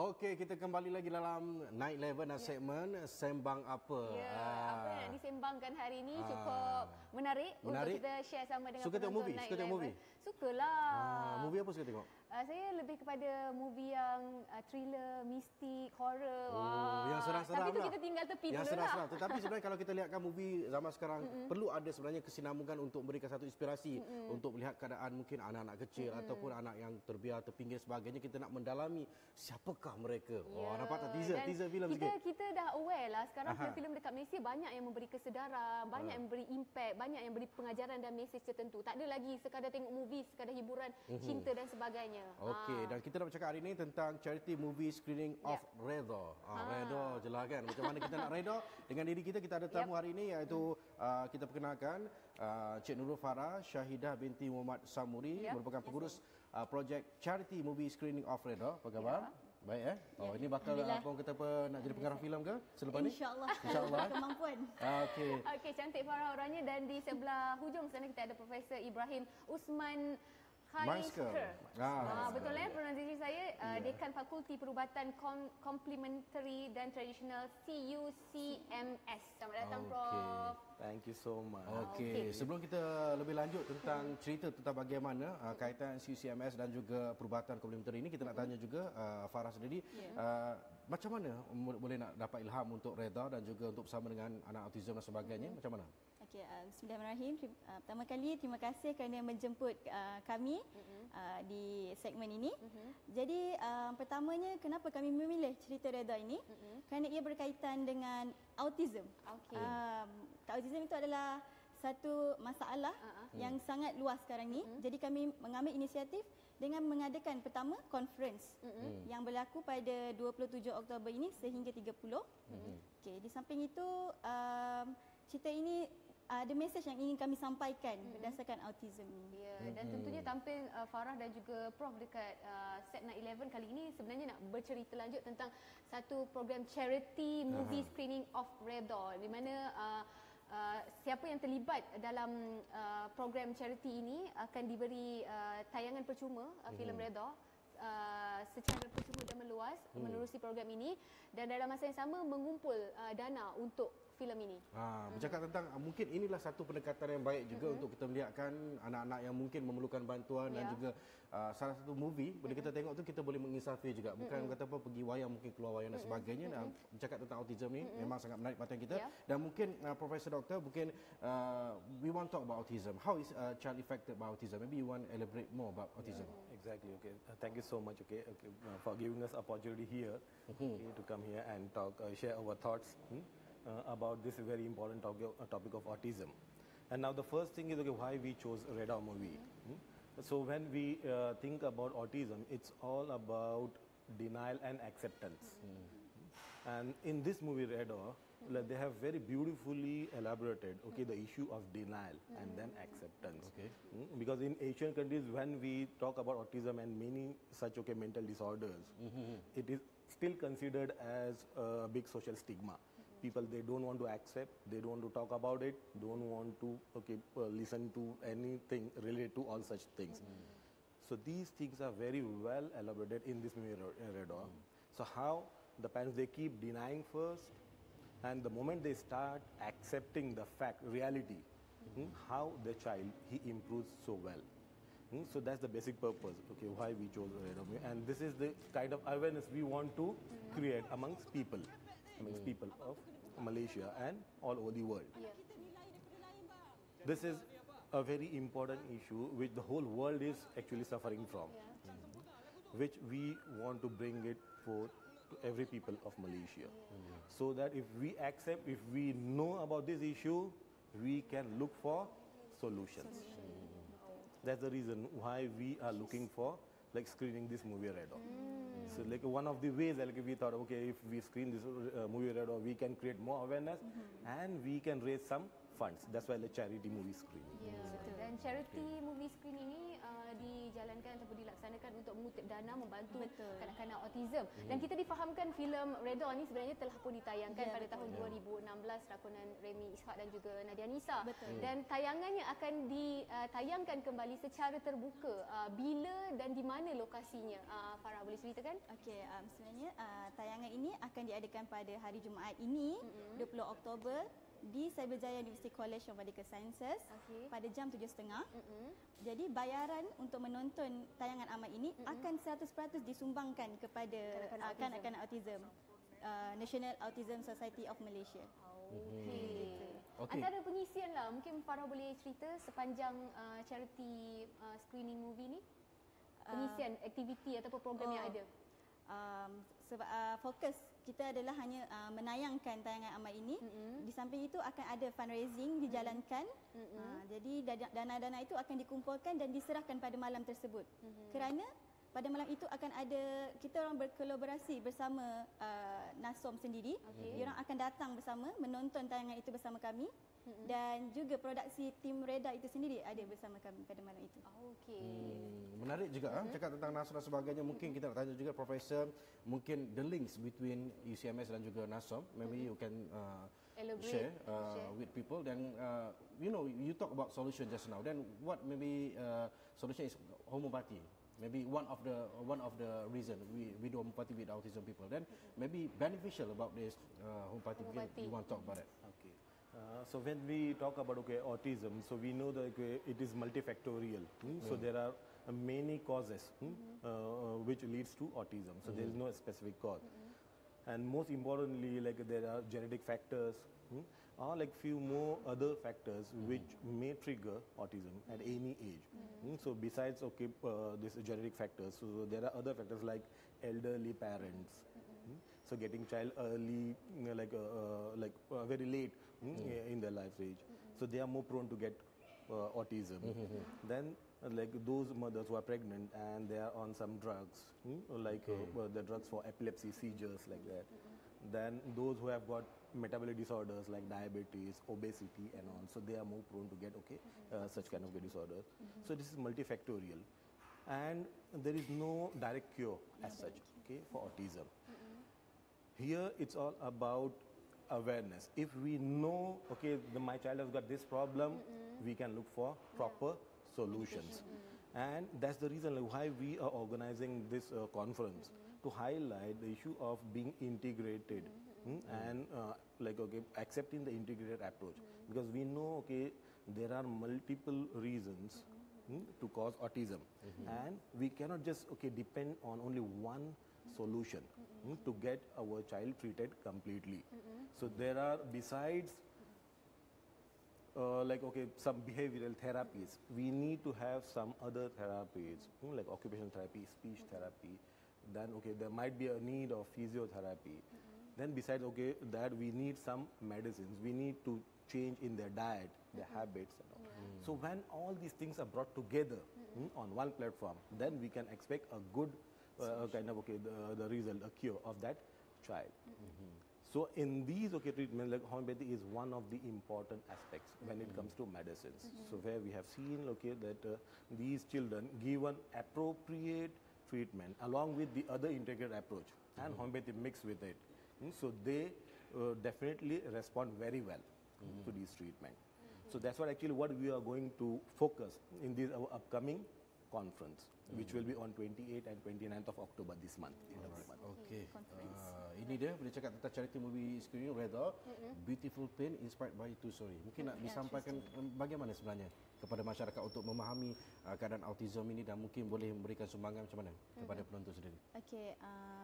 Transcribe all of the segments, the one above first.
Okey, kita kembali lagi dalam Night Level dan segmen Sembang Apa. Apa yang nak disembangkan hari ini cukup menarik untuk kita share sama dengan Suka tengok penonton movie? Night Suka tengok Level. movie? Sukalah. Movie apa suka tengok? Saya lebih kepada movie yang thriller, mistik, horror. Yang seram-seram tapi tu lah. kita tinggal tepi yang dulu seram-seram. lah. Tetapi sebenarnya kalau kita lihatkan movie zaman sekarang, perlu ada sebenarnya kesinambungan untuk memberikan satu inspirasi untuk melihat keadaan mungkin anak-anak kecil ataupun anak yang terbiar, terpinggir sebagainya. Kita nak mendalami siapakah mereka. Nampak tak teaser filem sikit? Kita dah aware lah sekarang filem-filem dekat Malaysia banyak yang memberi kesedaran, banyak yang memberi impact, banyak yang beri pengajaran dan mesej tertentu. Tak ada lagi sekadar tengok movie, sekadar hiburan, cinta dan sebagainya. Okey, dan kita nak bercakap hari ini tentang charity movie screening of Redha. Redha je lah kan. Macam mana kita nak redha dengan diri kita. Kita ada tamu hari ini iaitu kita perkenalkan Cik Nurul Farah Syahidah binti Muhammad Samuri, merupakan pengurus projek charity movie screening of Redha. Apa khabar? Baik ini bakal abang kata apa nak jadi pengarah filem ke selepas ni? InsyaAllah. Kemampuan. Okey, cantik Farah orangnya, dan di sebelah hujung sana kita ada Profesor Ibrahim Usman Khaizker. Betul pronunciation saya. Dekan Fakulti Perubatan Komplementari dan Tradisional CUCMS. Selamat datang Prof. Thank you so much. Okey, sebelum kita lebih lanjut tentang cerita tentang bagaimana kaitan CUCMS dan juga perubatan komplementari ini, kita nak tanya juga Farah sendiri, macam mana boleh nak dapat ilham untuk Redha dan juga untuk bersama dengan anak autism dan sebagainya, macam mana? Okey, bismillahirrahmanirrahim. Pertama kali terima kasih kerana menjemput kami di segmen ini. Jadi pertamanya kenapa kami memilih cerita Redha ini? Kerana ia berkaitan dengan autism. Autism itu adalah satu masalah yang sangat luas sekarang ni. Jadi kami mengambil inisiatif dengan mengadakan pertama conference yang berlaku pada 27 Oktober ini sehingga 30. Okey, di samping itu cerita ini ada mesej yang ingin kami sampaikan berdasarkan autism ini. Dan tentunya tampil Farah dan juga Prof dekat set Night 11 kali ini sebenarnya nak bercerita lanjut tentang satu program charity movie screening of Redha, di mana siapa yang terlibat dalam program charity ini akan diberi tayangan percuma filem Redha secara percuma dan meluas menerusi program ini, dan dalam masa yang sama mengumpul dana untuk filem ini. Bercakap tentang mungkin inilah satu pendekatan yang baik juga untuk kita melihatkan anak-anak yang mungkin memerlukan bantuan dan juga salah satu movie bila kita tengok tu kita boleh menginsafi juga, bukan kata apa pergi wayang mungkin keluar wayang dan sebagainya. Bercakap tentang autism ni memang sangat menarik perhatian kita dan mungkin Profesor Doktor mungkin we want to talk about autism. How is a child affected by autism? Maybe you want to elaborate more about autism. Exactly. Okay. Thank you so much. For giving us opportunity here to come here and talk, share our thoughts. About this very important topic of autism. And now the first thing is why we chose Redha movie. So when we think about autism, it's all about denial and acceptance. And in this movie Redha, they have very beautifully elaborated the issue of denial and then acceptance. Because in Asian countries, when we talk about autism and many such mental disorders, it is still considered as a big social stigma. People, they don't want to accept, they don't want to talk about it, don't want to listen to anything related to all such things. So these things are very well elaborated in this movie Redha. So how the parents, they keep denying first, and the moment they start accepting the fact, reality, how the child, he improves so well. So that's the basic purpose, why we chose Redha. And this is the kind of awareness we want to create amongst people of Malaysia and all over the world. This is a very important issue which the whole world is actually suffering from, which we want to bring it forth to every people of Malaysia. So that if we accept, if we know about this issue, we can look for solutions. That's the reason why we are looking for screening this movie Redha. So one of the ways we thought, if we screen this movie Redha, we can create more awareness and we can raise some funds. That's why the charity movie screening. Dan charity movie screening ini dijalankan ataupun dilaksanakan dilaksanakan untuk mengutip dana membantu Betul. kanak-kanak autism. Dan kita difahamkan filem Redha ni sebenarnya telah pun ditayangkan pada tahun 2016 rakunan Remy Ishak dan juga Nadia Nisa. Betul. Dan tayangannya akan ditayangkan kembali secara terbuka. Bila dan di mana lokasinya? Farah boleh ceritakan? Okey, sebenarnya tayangan ini akan diadakan pada hari Jumaat ini, 20 Oktober di Cyberjaya University College of Medical Sciences pada jam 7.30. Jadi bayaran untuk menonton tayangan amat ini akan 100% disumbangkan kepada kanak-kanak autism. National Autism Society of Malaysia. Okey. Antara pengisian lah, mungkin Farah boleh cerita sepanjang charity screening movie ni, pengisian aktiviti ataupun program yang ada. Sebab fokus kita adalah hanya menayangkan tayangan amat ini. Di samping itu akan ada fundraising dijalankan. Jadi dana-dana itu akan dikumpulkan dan diserahkan pada malam tersebut. Kerana pada malam itu akan ada, kita orang berkolaborasi bersama NASOM sendiri. Diorang akan datang bersama menonton tayangan itu bersama kami. Dan juga produksi tim Redha itu sendiri ada bersama kami pada malam itu. Menarik juga cakap tentang NASOM dan sebagainya. Mungkin kita nak tanya juga Profesor, mungkin the links between UCMS dan juga NASOM. Maybe you can share with people. Then you talk about solution just now. Then what maybe solution is homeopathy. Maybe one of the reason we do homeopathy with autism people. Then maybe beneficial about this homeopathy. You want to talk about it? Okay. So when we talk about autism, so we know that it is multifactorial. So there are many causes which leads to autism. So there is no specific cause. And most importantly, like there are genetic factors, or like few more other factors which may trigger autism at any age. So besides this genetic factors, so there are other factors like elderly parents. So getting child early, very late in their life age. So they are more prone to get autism. Then like those mothers who are pregnant and they are on some drugs, the drugs for epilepsy, seizures, like that. Then those who have got metabolic disorders like diabetes, obesity and on, so they are more prone to get such kind of disorders. So this is multifactorial. And there is no direct cure as such for autism. Here it's all about awareness. If we know, my child has got this problem, we can look for proper solutions. And that's the reason why we are organizing this conference, to highlight the issue of being integrated and accepting the integrated approach. Because we know, there are multiple reasons to cause autism. And we cannot just depend on only one solution to get our child treated completely. So there are, besides some behavioral therapies, we need to have some other therapies like occupational therapy, speech therapy. Then there might be a need of physiotherapy. Then besides that, we need some medicines. We need to change in their diet, their habits and all. So when all these things are brought together on one platform, then we can expect a good the result, a cure of that child. So in these treatments, like homeopathy is one of the important aspects when it comes to medicines. So where we have seen that these children given appropriate treatment along with the other integrated approach and homeopathy mixed with it, so they definitely respond very well to this treatment. So that's what we are going to focus in this our upcoming conference, which will be on 28th and 29th of October this month. Okay. Ini dia boleh cakap tentang charity movie screening Redha, Beautiful Pain inspired by True Story. Mungkin nak disampaikan bagaimana sebenarnya kepada masyarakat untuk memahami keadaan autism ini dan mungkin boleh memberikan sumbangan macam mana kepada penonton sendiri. Okey,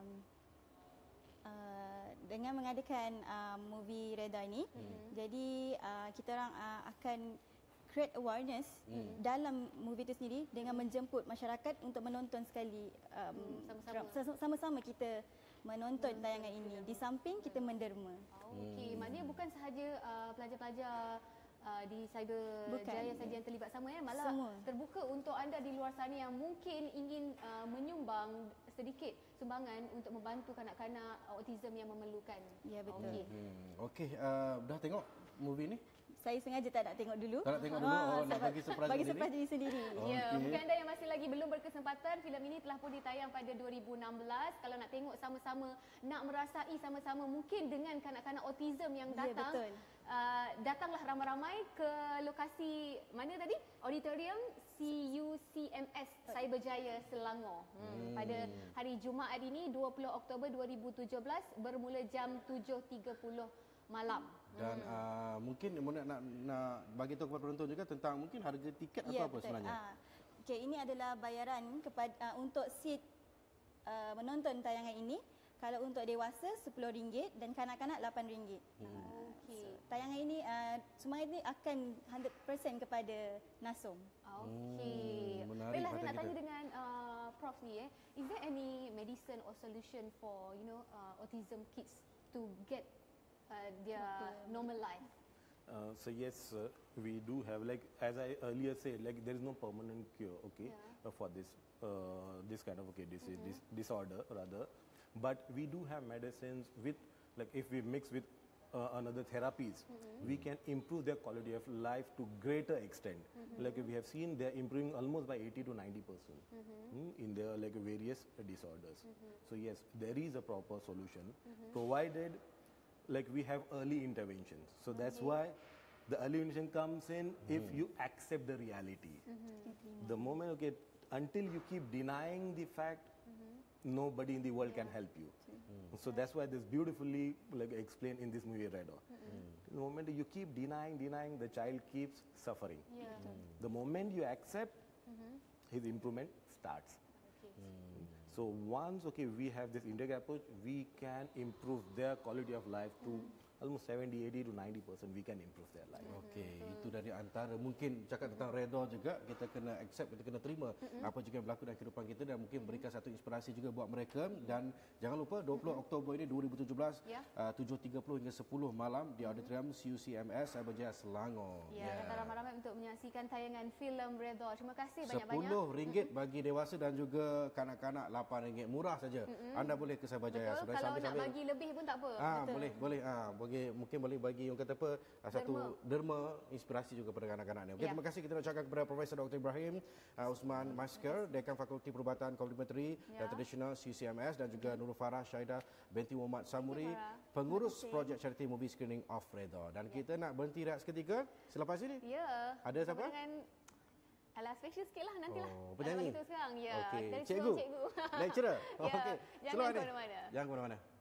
dengan mengadakan movie Redha ini, jadi kita orang akan create awareness dalam movie itu sendiri dengan menjemput masyarakat untuk menonton sekali, sama-sama kita menonton tayangan ini. Di samping kita menderma. Okey, maknanya bukan sahaja pelajar-pelajar di Cyberjaya saja yang terlibat sama, malah semua terbuka untuk anda di luar sana yang mungkin ingin menyumbang sedikit sumbangan untuk membantu kanak-kanak autism yang memerlukan. Ya, betul. Okey, dah tengok movie ni? Saya sengaja tak nak tengok dulu. Tak nak tengok dulu, nak bagi surprise diri sendiri. Ya, mungkin anda yang masih lagi belum berkesempatan, filem ini telah pun ditayang pada 2016. Kalau nak tengok sama-sama, nak merasai sama-sama mungkin dengan kanak-kanak autism yang Ya, datang, betul. datanglah ramai-ramai ke lokasi mana tadi? Auditorium CUCMS Cyberjaya Selangor. Pada hari Jumaat ini 20 Oktober 2017 bermula jam 7.30 malam. Dan mungkin nak bagi tahu kepada penonton juga tentang mungkin harga tiket atau apa betul. sebenarnya. Okey, ini adalah bayaran kepada untuk seat menonton tayangan ini. Kalau untuk dewasa RM10 dan kanak-kanak RM8. Okey. Tayangan ini semua ini akan 100% kepada Nasum. Okey. menarik Baiklah, saya perhatian nak tanya kita. dengan Prof ni is there any medicine or solution for autism kids to get their normal life? So yes, we do have, like as I earlier said, like there is no permanent cure, okay, for this kind of this disorder rather, but we do have medicines with, like if we mix with another therapies, we can improve their quality of life to greater extent. Like we have seen, they are improving almost by 80 to 90% in their like various disorders. So yes, there is a proper solution, provided like we have early interventions. So that's why the early intervention comes in if you accept the reality. The moment, okay, until you keep denying the fact, nobody in the world can help you. So that's why this beautifully like explained in this movie Redo. The moment you keep denying, the child keeps suffering. The moment you accept, his improvement starts. So once we have this integrated approach, we can improve their quality of life to almost 70, 80 to 90%. We can improve their life. Okey, itu dari antara mungkin cakap tentang redha juga, kita kena accept, kita kena terima apa juga yang berlaku dalam kehidupan kita dan mungkin berikan satu inspirasi juga buat mereka. Dan jangan lupa 20 Oktober ini 2017 7.30 hingga 10 malam di auditorium CUCMS Cyberjaya Selangor. Datang ramai-ramai untuk menyaksikan tayangan filem Redha. Terima kasih banyak-banyak. RM10 bagi dewasa dan juga kanak-kanak RM8, murah saja. Anda boleh ke Cyberjaya. Betul. Kalau nak bagi lebih pun tak apa. Boleh. Mungkin boleh bagi orang kata apa, satu derma inspirasi juga kepada anak-anak ni. Terima kasih kita nak ucapkan kepada Profesor Dr. Ibrahim Usman Masker, Dekan Fakulti Perubatan Komplementari dan Tradisional CUCMS, dan juga Nurul Farah Syahidah binti Muhammad Samuri, pengurus projek charity movie screening of Redha. Dan kita nak berhenti rehat seketika selepas ini. Ya. Ada siapa? Dengan alah, special sikit lah nantilah. Penyanyi. Kita sekarang. Ya. Okey. Dari Cikgu. cikgu. Lecturer. Ya. Okey. Jangan ke mana-mana. Jangan ke mana-mana.